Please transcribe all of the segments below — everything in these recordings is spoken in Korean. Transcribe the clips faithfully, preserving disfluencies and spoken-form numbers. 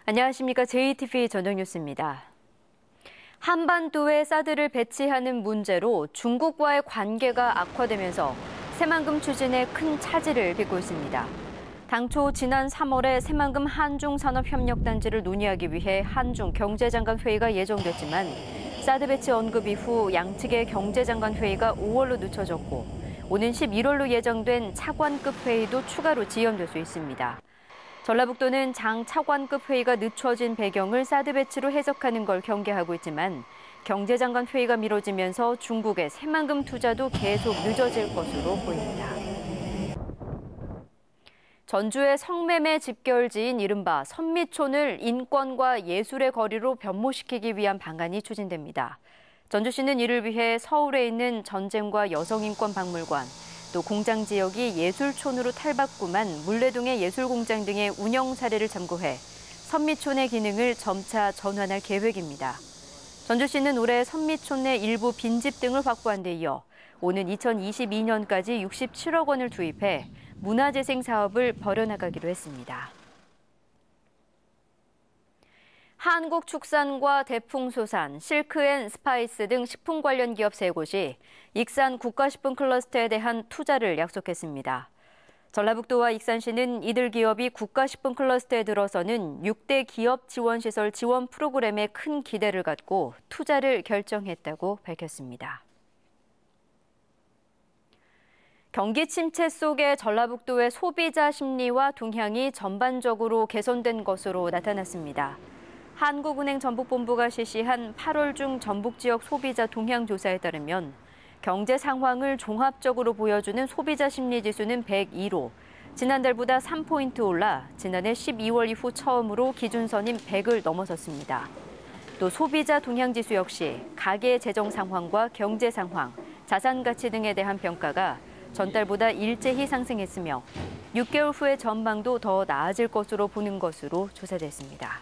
안녕하십니까. 제이티비 저녁 뉴스입니다. 한반도에 사드를 배치하는 문제로 중국과의 관계가 악화되면서 새만금 추진에 큰 차질을 빚고 있습니다. 당초 지난 삼월에 새만금 한중산업협력단지를 논의하기 위해 한중 경제장관 회의가 예정됐지만 사드 배치 언급 이후 양측의 경제장관 회의가 오월로 늦춰졌고 오는 십일월로 예정된 차관급 회의도 추가로 지연될 수 있습니다. 전라북도는 장 차관급 회의가 늦춰진 배경을 사드 배치로 해석하는 걸 경계하고 있지만 경제장관 회의가 미뤄지면서 중국의 새만금 투자도 계속 늦어질 것으로 보입니다. 전주의 성매매 집결지인 이른바 선미촌을 인권과 예술의 거리로 변모시키기 위한 방안이 추진됩니다. 전주시는 이를 위해 서울에 있는 전쟁과 여성인권박물관, 또 공장 지역이 예술촌으로 탈바꿈한 물레동의 예술공장 등의 운영 사례를 참고해 선미촌의 기능을 점차 전환할 계획입니다. 전주시는 올해 선미촌 내 일부 빈집 등을 확보한 데 이어 오는 이천이십이 년까지 육십칠억 원을 투입해 문화재생 사업을 벌여나가기로 했습니다. 한국축산과 대풍소산, 실크앤스파이스 등 식품 관련 기업 세 곳이 익산 국가식품 클러스터에 대한 투자를 약속했습니다. 전라북도와 익산시는 이들 기업이 국가식품 클러스터에 들어서는 육 대 기업 지원시설 지원 프로그램에 큰 기대를 갖고 투자를 결정했다고 밝혔습니다. 경기 침체 속에 전라북도의 소비자 심리와 동향이 전반적으로 개선된 것으로 나타났습니다. 한국은행 전북본부가 실시한 팔월 중 전북 지역 소비자 동향 조사에 따르면 경제 상황을 종합적으로 보여주는 소비자 심리 지수는 백이로 지난달보다 삼 포인트 올라 지난해 십이월 이후 처음으로 기준선인 백을 넘어섰습니다. 또 소비자 동향 지수 역시 가계 재정 상황과 경제 상황, 자산 가치 등에 대한 평가가 전달보다 일제히 상승했으며 육 개월 후의 전망도 더 나아질 것으로 보는 것으로 조사됐습니다.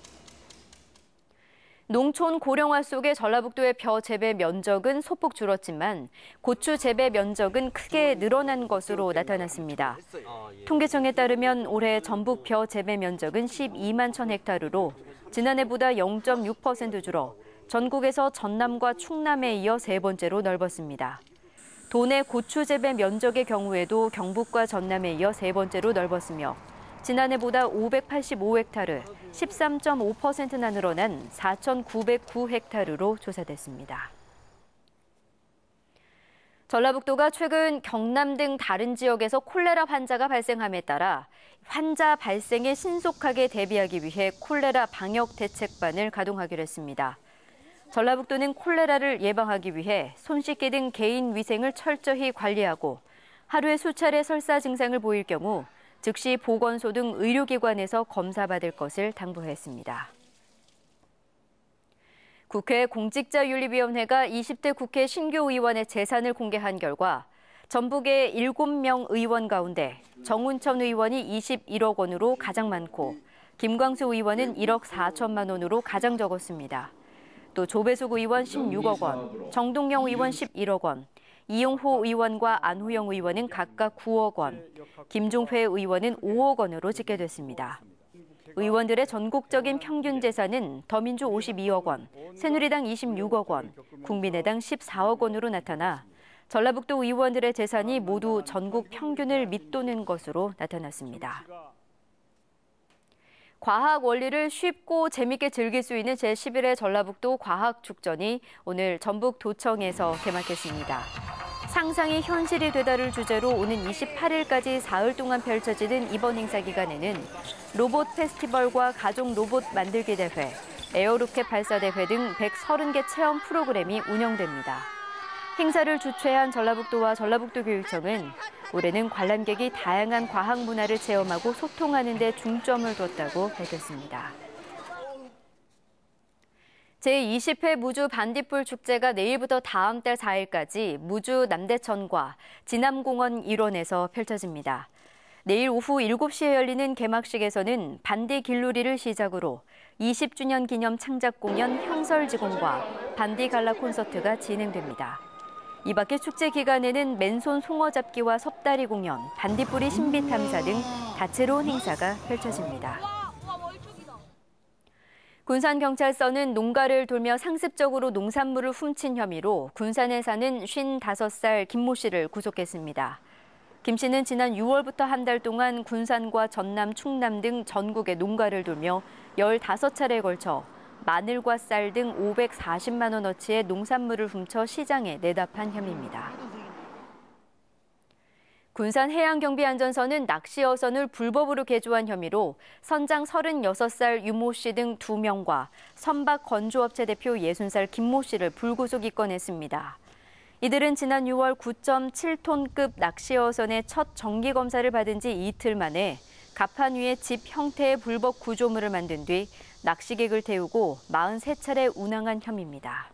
농촌 고령화 속에 전라북도의 벼 재배 면적은 소폭 줄었지만 고추 재배 면적은 크게 늘어난 것으로 나타났습니다. 통계청에 따르면 올해 전북 벼 재배 면적은 십이만 천 헥타르로 지난해보다 영 점 육 퍼센트 줄어 전국에서 전남과 충남에 이어 세 번째로 넓었습니다. 도내 고추 재배 면적의 경우에도 경북과 전남에 이어 세 번째로 넓었으며 지난해보다 오백팔십오 헥타르, 십삼 점 오 퍼센트나 늘어난 사천구백구 헥타르로 조사됐습니다. 전라북도가 최근 경남 등 다른 지역에서 콜레라 환자가 발생함에 따라 환자 발생에 신속하게 대비하기 위해 콜레라 방역 대책반을 가동하기로 했습니다. 전라북도는 콜레라를 예방하기 위해 손 씻기 등 개인 위생을 철저히 관리하고 하루에 수차례 설사 증상을 보일 경우 즉시 보건소 등 의료기관에서 검사받을 것을 당부했습니다. 국회 공직자윤리위원회가 이십 대 국회 신규 의원의 재산을 공개한 결과 전북의 일곱 명 의원 가운데 정운천 의원이 이십일억 원으로 가장 많고 김광수 의원은 일억 사천만 원으로 가장 적었습니다. 또 조배숙 의원 십육억 원, 정동영 의원 십일억 원, 이용호 의원과 안호영 의원은 각각 구억 원, 김종회 의원은 오억 원으로 집계됐습니다. 의원들의 전국적인 평균 재산은 더민주 오십이억 원, 새누리당 이십육억 원, 국민의당 십사억 원으로 나타나 전라북도 의원들의 재산이 모두 전국 평균을 밑도는 것으로 나타났습니다. 과학 원리를 쉽고 재밌게 즐길 수 있는 제십일 회 전라북도 과학축전이 오늘 전북도청에서 개막했습니다. 상상이 현실이 되다를 주제로 오는 이십팔 일까지 사흘 동안 펼쳐지는 이번 행사 기간에는 로봇 페스티벌과 가족 로봇 만들기 대회, 에어로켓 발사 대회 등 백삼십 개 체험 프로그램이 운영됩니다. 행사를 주최한 전라북도와 전라북도교육청은 올해는 관람객이 다양한 과학 문화를 체험하고 소통하는 데 중점을 뒀다고 밝혔습니다. 제이십 회 무주 반딧불 축제가 내일부터 다음 달 사 일까지 무주 남대천과 진암공원 일원에서 펼쳐집니다. 내일 오후 일곱 시에 열리는 개막식에서는 반디 길놀이를 시작으로 이십 주년 기념 창작 공연 형설지공과 반디 갈라 콘서트가 진행됩니다. 이 밖에 축제 기간에는 맨손 송어잡기와 섭다리 공연, 반딧불이 신비 탐사 등 다채로운 행사가 펼쳐집니다. 군산경찰서는 농가를 돌며 상습적으로 농산물을 훔친 혐의로 군산에 사는 쉰다섯 살 김모 씨를 구속했습니다. 김 씨는 지난 유월부터 한 달 동안 군산과 전남, 충남 등 전국의 농가를 돌며 열다섯 차례에 걸쳐 마늘과 쌀 등 오백사십만 원어치의 농산물을 훔쳐 시장에 내답한 혐의입니다. 군산해양경비안전서는 낚시어선을 불법으로 개조한 혐의로 선장 서른여섯 살 유모 씨 등 두 명과 선박 건조업체 대표 예순 살 김모 씨를 불구속 입건했습니다. 이들은 지난 유월 구 점 칠 톤급 낚시어선의 첫 정기검사를 받은 지 이틀 만에 갑판 위에 집 형태의 불법 구조물을 만든 뒤 낚시객을 태우고 사십삼 차례 운항한 혐의입니다.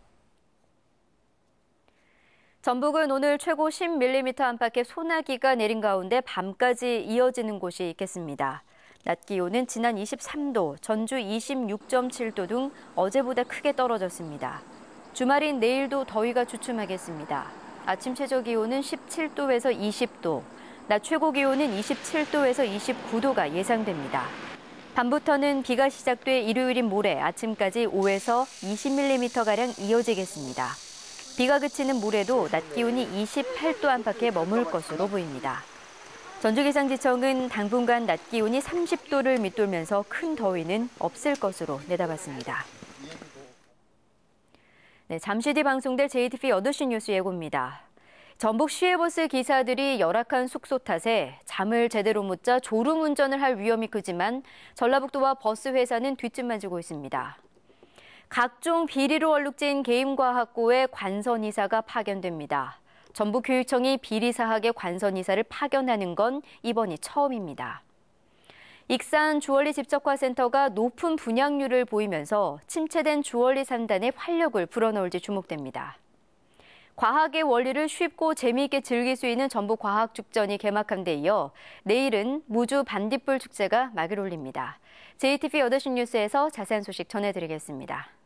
전북은 오늘 최고 십 밀리미터 안팎의 소나기가 내린 가운데 밤까지 이어지는 곳이 있겠습니다. 낮 기온은 지난 이십삼 도, 전주 이십육 점 칠 도 등 어제보다 크게 떨어졌습니다. 주말인 내일도 더위가 주춤하겠습니다. 아침 최저 기온은 십칠 도에서 이십 도, 낮 최고 기온은 이십칠 도에서 이십구 도가 예상됩니다. 밤부터는 비가 시작돼 일요일인 모레 아침까지 오에서 이십 밀리미터가량 이어지겠습니다. 비가 그치는 모레도 낮 기온이 이십팔 도 안팎에 머물 것으로 보입니다. 전주기상지청은 당분간 낮 기온이 삼십 도를 밑돌면서 큰 더위는 없을 것으로 내다봤습니다. 네, 잠시 뒤 방송될 제이티비 여덟 시 뉴스 예고입니다. 전북 시외버스 기사들이 열악한 숙소 탓에 잠을 제대로 못 자 졸음운전을 할 위험이 크지만 전라북도와 버스 회사는 뒷짐만 지고 있습니다. 각종 비리로 얼룩진 개임과학고에 관선이사가 파견됩니다. 전북교육청이 비리사학의 관선이사를 파견하는 건 이번이 처음입니다. 익산 주얼리 집적화센터가 높은 분양률을 보이면서 침체된 주얼리 산단에 활력을 불어넣을지 주목됩니다. 과학의 원리를 쉽고 재미있게 즐길 수 있는 전북과학축전이 개막한 데 이어 내일은 무주 반딧불 축제가 막을 올립니다. 제이티비 여덟 시 뉴스에서 자세한 소식 전해드리겠습니다.